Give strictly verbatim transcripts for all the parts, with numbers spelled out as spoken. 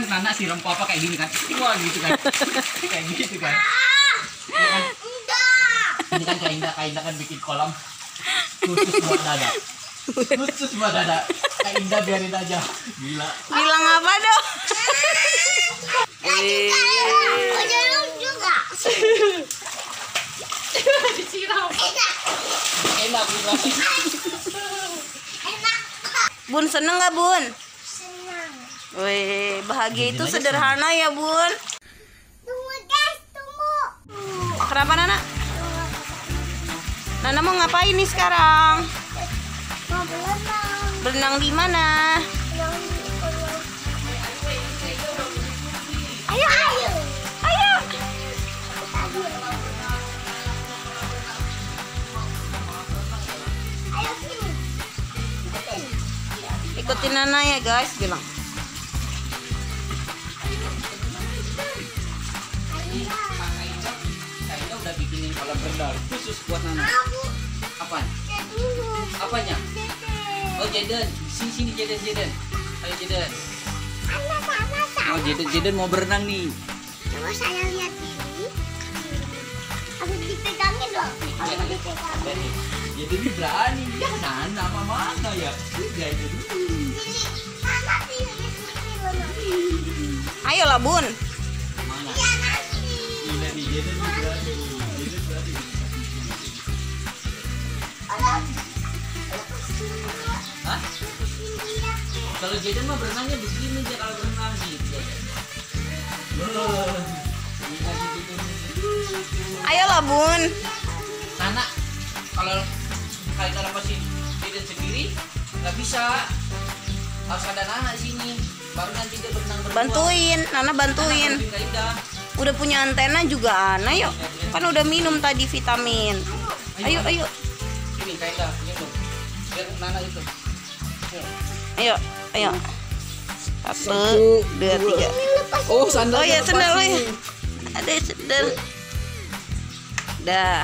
Nana siram papa kayak gini kan. Wah gitu kan. Kayak gitu kan. Ya kan? Ini kan Kak Indah, Kak Indah kan bikin kolam khusus buat Dada. Khusus buat Dada. Kak Indah biarin aja. Gila. Bilang apa dong? Eh. Disiram. Enak bilang. Bun seneng nggak Bun? Senang. Wih, bahagia itu sederhana ya Bun. Tunggu guys, tunggu. Kenapa Nana? Nana mau ngapain nih sekarang? Mau berenang. Berenang di mana? Berenang di kolam. Ayo, Ayo. ayo. Ayo sini. Ikutin. Ikutin Nana ya guys, bilang. Kak Indah udah bikinin kolam renang khusus buat Nana. Aku Apa? cek dulu. Apanya? Cek. Oh Jaden, sini sini Jaden Jaden. Ayo Jaden. Sana sana sana. Oh Jaden Jaden mau berenang nih. Coba saya lihat ini. Harus dipegangin dong. Harus dipegangin. Jaden ini berani. Ya Nana sama mana ya? Jaden. Sini. Sana sini. Sini berenang. Ayolah Bun. Mana? Iya nanti. Ini nih Jaden ini berani. Jaden berani. Alah. Lepas sini. Hah? Sini ya. Kalau Jaden mah berenangnya begini dia kalau berenang gitu. Loh. Ini lagi Jaden. Ayolah Bun. Nana, kalau kalian lepasin Jaden sendiri nggak bisa, harus ada Nana sini, baru nanti dia berenang berdua. Bantuin, Nana bantuin. Nana bantuin Kak Indah. Udah punya antena juga Ana yuk. Kan udah minum tadi vitamin. Ayo, ayo. Ini Kak Indah, minum. Biar Nana itu. Ayo, ayo. Satu, dua, tiga. Oh, sandal. Oh ya sendal, oh ya. Ada sendal. Dah.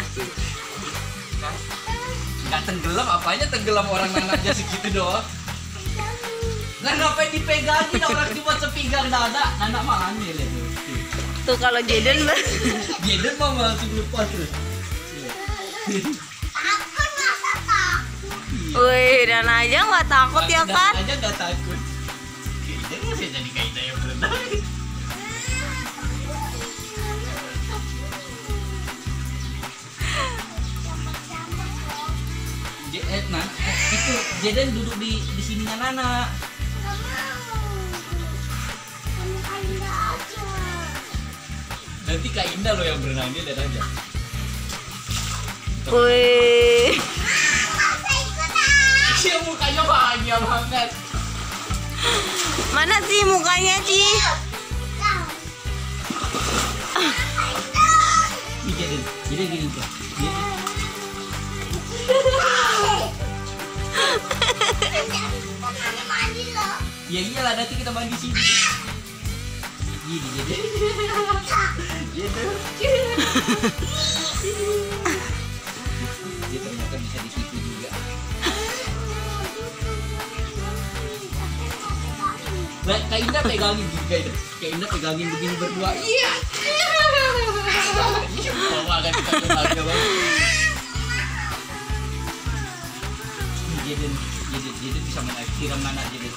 Nggak tenggelam, apanya tenggelam orang Nana aja segitu doang. Nah ngapain dipegangin orang cuma sepinggang Nana. Nana mah aneh ya. Tuh kalau Jaden ber- Jaden mah langsung lepas terus. Takut masa takut. Wih, dan aja nggak takut ya kan? Aja nggak takut. Kayaknya masih jadi Kak Indah yang berenang. J- eh, Nana, eh, itu Jaden duduk di di sininya Nana. Nggak mau. Kamu kayak aja. Nanti Kak Indah loh yang berenang, dia lihat aja. Wih, Masa ikutan. Dia mukanya bahagia banget. mana sih mukanya sih? Ini Jaden, Jaden gini tuh. Jaden. Mandi loh. Ya iyalah nanti kita mandi sini. Gini Jaden. Jaden. Dia ternyata bisa di situ juga. Nah, Kak Indah pegangin gini Kak Indah. Kak Indah pegangin begini berdua. Iya. Iya, bawa kan kita bahagia banget. Jaden, Jaden, Jaden bisa main air. Siram Nana Jaden.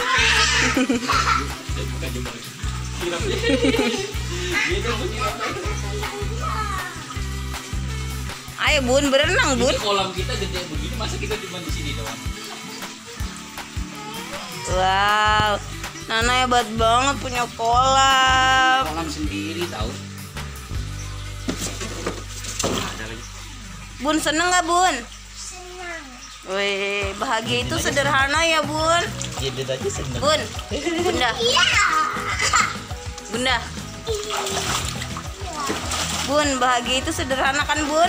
Dan bukan coba. Siram Jaden. Jaden siram. Ayo Bun, berenang Bun. Ini kolam kita gede begini, masa kita cuma di sini doang? Wow, Nana hebat banget punya kolam. Kolam sendiri tahu. Ada lagi. Bun seneng nggak Bun? Senang. Wih, bahagia itu sederhana ya Bun. Jaden aja seneng. Bun, Bunda, Iya. Bunda. Bun, bahagia itu sederhana kan Bun?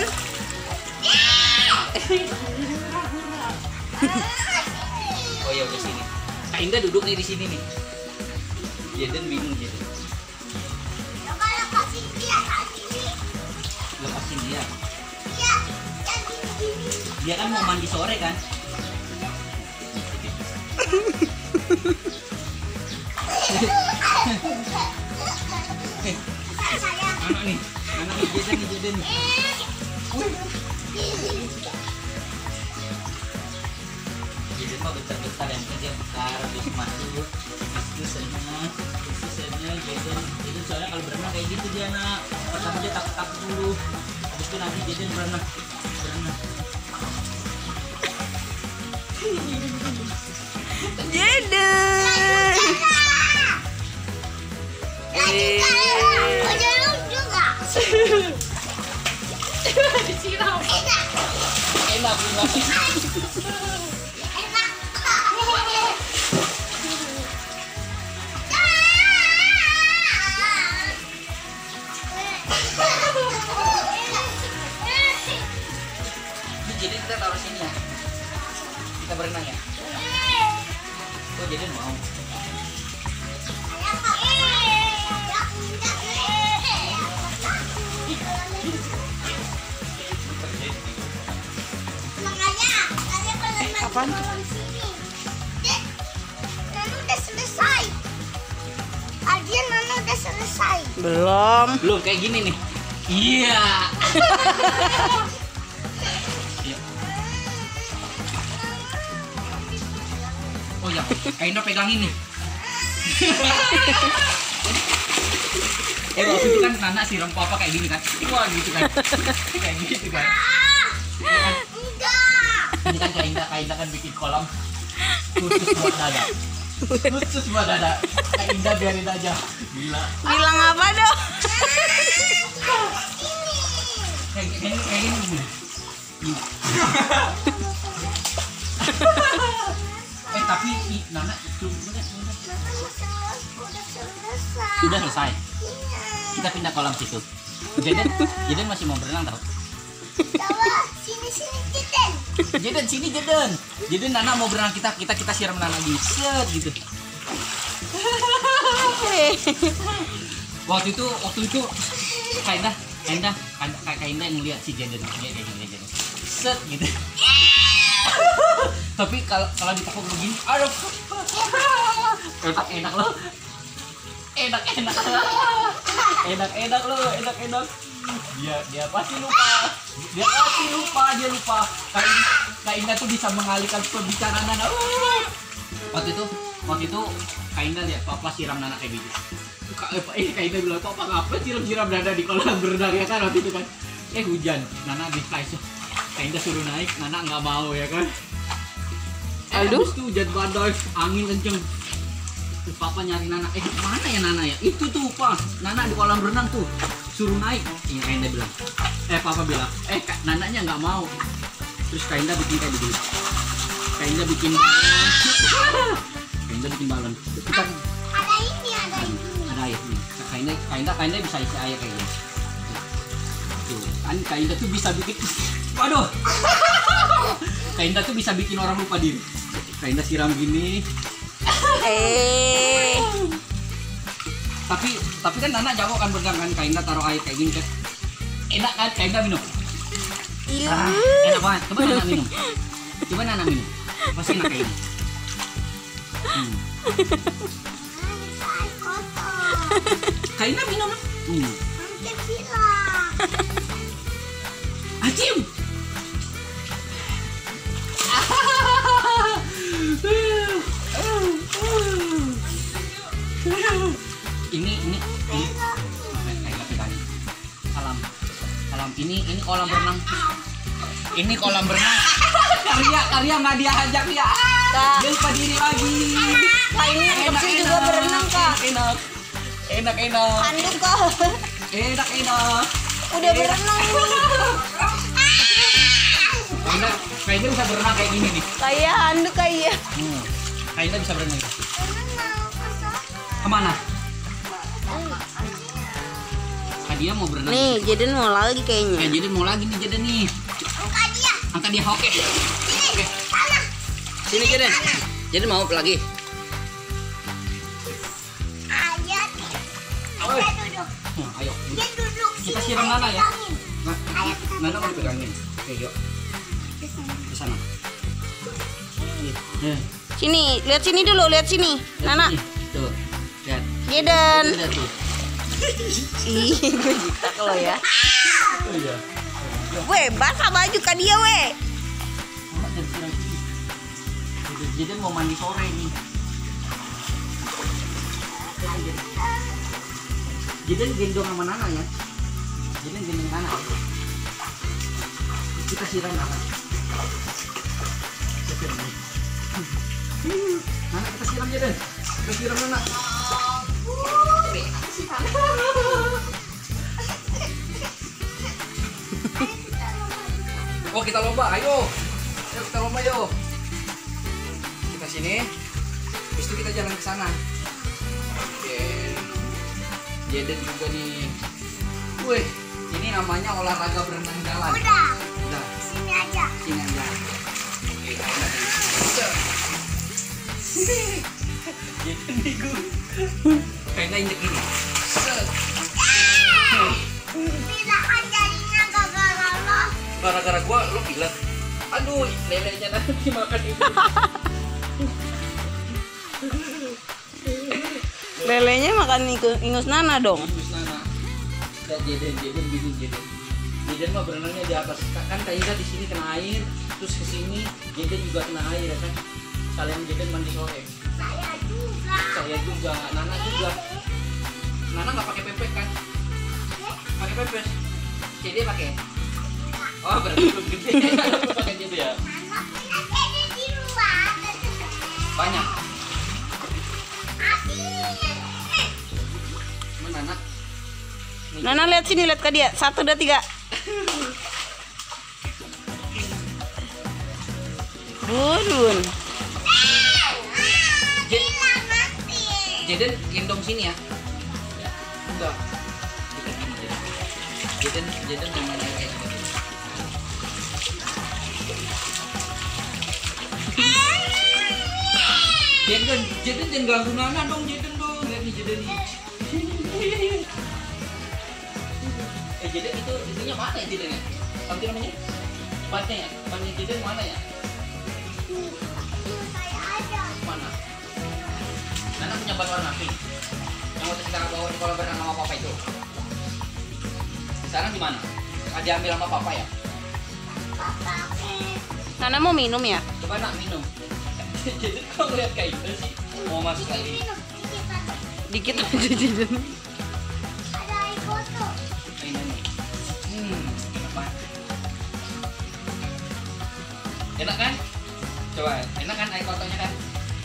Oh ya udah sini. Kak Indah duduk nih di sini nih. Jaden bingung Jaden. Coba lepasin dia tadi. Lepasin dia. Iya. Jadi gini. Dia kan mau mandi sore kan? Eh, Sayang. anak nih, anak nih Jaden nih Jaden. Wih. Jaden mah bentar-bentar yang penting dia bentar habis masuk. Itu sana, itu sana Jaden. Jaden soalnya kalau berenang kayak gitu dia nak. Pertama dia takut-takut dulu. Habis itu nanti Jaden berenang. Berenang. Jaden. Ada lu juga. Disiram. Enak. Enak enak. Enak. Ini Jaden kita taruh sini ya. Kita berenang ya. Oh Jaden mau. Apaan? Nana udah selesai. Adian Nana udah selesai. Belum. Belum kayak gini nih. Iya. Iya. Oh ya, Aina pegangin nih. Eh waktu itu kan Nana siram papa kayak gini kan. Wah gitu kan. Kayak gitu kan. Enggak. Ini kan Kak Indah, Kak Indah kan bikin kolam khusus buat Dada. Khusus buat Dada. Kak Indah biarin aja. Gila. Bilang apa dong? Kayak kayak kayak gini nih. Nih. Eh tapi i, Nana itu udah Udah selesai. sudah selesai. Kita pindah kolam situ. Jaden, Jaden masih mau berenang tau? Coba sini sini Jaden. Jaden sini Jaden. Jaden Nana mau berenang kita kita kita siram Nana lagi. Set gitu. Waktu itu waktu itu Kak Indah, Kak Indah, Kak Kak Indah yang ngeliat si Jaden, dia dia dia Jaden. Set gitu. Tapi kalau kalau ditekuk begini, aduh. Enak enak loh. Enak enak. Enak enak loh, enak enak. Dia dia pasti lupa. Dia pasti lupa, dia lupa. Kak Indah, Kak Indah tuh bisa mengalihkan pembicaraan Nana. Waktu itu waktu itu Kak Indah lihat papa siram Nana kayak gitu. Kak eh Kak Indah bilang papa ngapa siram-siram Nana di kolam berenang ya kan waktu itu kan. Eh hujan, Nana habis kaisah. Kak Indah suruh naik, Nana nggak mau ya kan. Eh, Aduh. habis itu hujan badai, angin kenceng. Terus papa nyari Nana, eh mana ya Nana ya? Itu tuh pas, Nana di kolam renang tuh, suruh naik. Iya Kak Indah bilang, eh papa bilang, eh Kak, Nananya nggak mau. Terus Kak Indah bikin kayak begini. Kak Indah bikin balon. Kak Indah bikin balon. Terus kita Ada ini ada ini. ada air nih. Kak Indah, Kak Indah, Kak Indah bisa isi air kayak gini. Tuh, kan Kak Indah tuh bisa bikin, waduh. Kak Indah tuh bisa bikin orang lupa diri. Kak Indah siram gini. Eh. Tapi tapi kan Nana jago kan berenang kan. Kak Indah taruh air kayak gini kan. Enak kan Kak Indah minum. Ah, enak banget. Coba Nana minum. Coba Nana minum. Pasti enak kayak gini. Hmm. Air kotor. Kak Indah minum. Hmm. Hampir hilang. Acim. Ini ini ini kayak pegangin. Salam. Salam. Ini ini kolam berenang. Ini kolam berenang. Karya karya nggak dia ajak ya. Kak, Dia lupa diri lagi. Kak ini bersih juga berenang Kak. Enak. Enak enak. Handuk Kak. Enak enak. Udah berenang ini. Kayaknya kayaknya bisa berenang kayak gini nih. Kayak handuk kayak. Hmm. Kayaknya bisa berenang. Mama mau ke sana. Kemana? Kak dia mau berenang. Nih, Jaden mau lagi Eh, kayaknya. jadi mau lagi nih Jaden nih. Angkat dia. Angkat dia oke. Oke. Sana. Sini Jaden. Jaden mau lagi. Ayat. Oi. Ayat duduk. Hmm, ayo. Dia duduk. Kita sini, siram ayat Nana ya. pegangin. Nah, Ayat kita Nana mau dipegangin. Oke, yuk. Ke sana. Ke sana. Eh, Sini, lihat sini dulu, lihat sini. Nana, sini. Tuh. Lihat. Jaden. Lihat tuh. Ih, gue jitak lo ya. Oh iya. Weh, basah baju kan dia weh. Mama jangan siram ini. Jadi jadi mau mandi sore nih. Jadi gendong sama Nana ya. Jadi gendong Nana. Kita siram Nana. Kita siram. Nana kita siram Jadi. Kita siram Nana. Oh kita lomba, ayo. Ayo kita lomba yuk. Kita sini. Habis itu kita jalan ke sana. Oke. Jaden juga nih. Wih, ini namanya olahraga berenang jalan. Udah, Udah, sini aja. sini aja. Oke, kita Jaden nih gue. Kayaknya injek ini. Set. Tidak kan jadinya gara-gara lo. Gara-gara gua lo gila. Aduh, lelenya nanti makan itu. Lelenya makan iku- ingus Nana dong. Terus Nana. Dan Jaden, Jaden bikin Jaden. Jaden mah berenangnya di atas. Kan Kainda di sini kena air, terus ke sini Jaden juga kena air ya kan. Kalian Jaden mandi sore. Saya juga. Saya juga, Nana juga. Nana nggak pakai pepes kan? Pakai pepes. Jadi pakai. Oh, berarti belum gede. Pakai gitu ya. Anak punya dede di luar. Banyak. Apinya. Mana Nana? Nih. Nana lihat sini, lihat ke dia. Satu, dua, tiga. Bun. J- Bilang nanti. Jaden gendong sini ya. Enggak. Jaden gini Jaden. Jaden Jaden namanya kayak gitu. Jaden, Jaden jangan ganggu Nana dong, Jaden dong. Lihat nih Jaden nih. Eh Jaden itu itunya mana ya Jaden ya? Apa namanya? Tempatnya ya? Tempatnya Jaden mana ya? Saya aja. Mana? Nana punya ban warna pink. Yang waktu kita bawa di kolam berenang sama papa itu. Sekarang di mana? Ah, diambil sama papa ya? Papa. Nana mau minum ya? Coba nak minum. Jadi kau ngeliat kayak gitu sih. Mau masuk lagi. Minum dikit aja. Dikit aja Jaden. Ada air botol. Ini nih. Hmm, enak banget. Enak kan? Coba, enak kan air kotornya kan?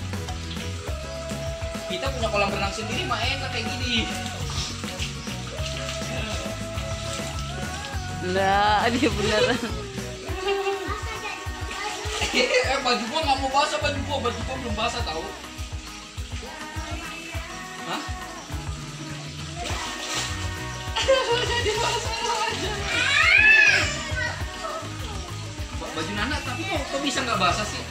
Kita punya kolam renang sendiri mah enak kayak gini. Lah, dia beneran. Masa jadi baju. Eh baju gua nggak mau basah, baju gua baju gua belum basah tahu. Hah? Jadi basah aja. Ba- Baju Nana tapi kok, kok bisa nggak basah sih?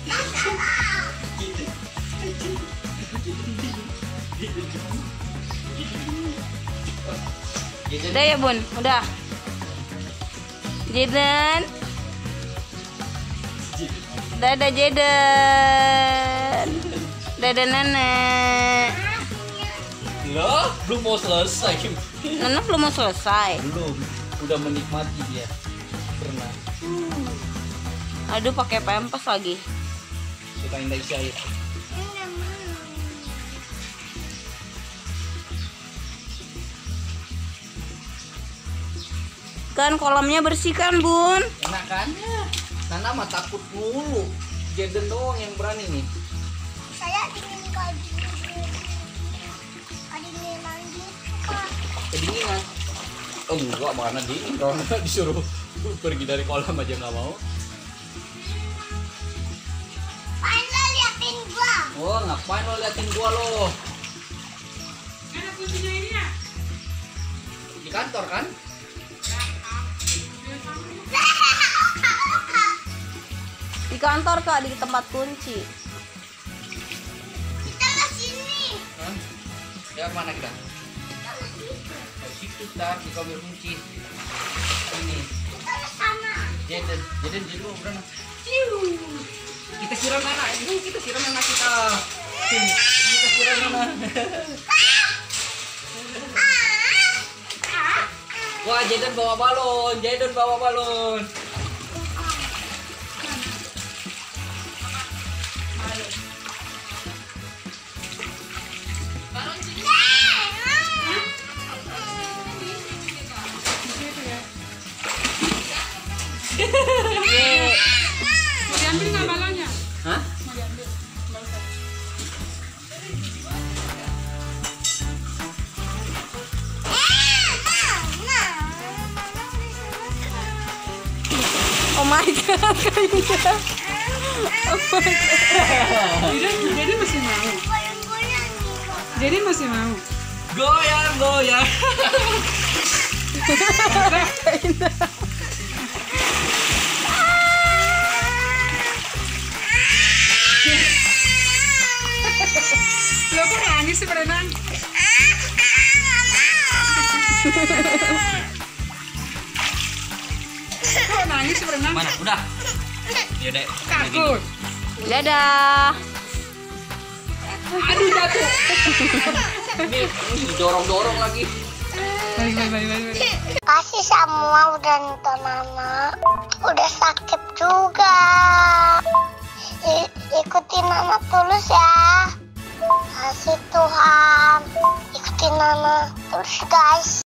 Udah ya Bun, udah. Jaden. Dadah Jaden. Dadah Nana. Loh, belum mau selesai. Nana belum mau selesai. Belum, udah menikmati dia. Pernah. Aduh, pakai pempes lagi. Suka indah isi air. Kan kolamnya bersih kan Bun? Enak kan? Nana mah takut mulu. Jaden doang yang berani nih. Saya dingin baju. Kedinginan gitu kak. Kedinginan. Oh enggak, mana dingin. Kalau nggak disuruh pergi dari kolam aja nggak mau. Pan lo liatin gua. Oh, ngapain lo liatin gua lo? Di kantor kan? Di kantor Kak, di tempat kunci. Kita ke sini. Hah? Ya mana kita? Kita ke situ. Oh, situ tar, di kamar kunci. Ini. Kita ke sana. Jaden, Jaden jadi mau berenang. Ciu. Kita siram Nana, ini kita siram Nana kita. Kita siram Nana. Ah. Wah, Jadon bawa balon, Jadon bawa balon. Mau diambil nggak balonnya? Hah? Mau diambil? Nggak usah. Oh my god, kayaknya. Oh my god. Jadi, jadi masih mau. Jadi masih mau. Goyang, goyang. Lo kok nangis sih berenang? Kok nangis sih berenang? Mana? Udah. Ya deh. Takut. Dadah. Aduh jatuh. Ini dorong-dorong lagi. Baik, baik, baik, baik, baik. Kasih semua udah nonton Mama. Udah sakit juga. I- ikutin Mama terus ya. Kasih Tuhan. Ikutin Mama terus guys.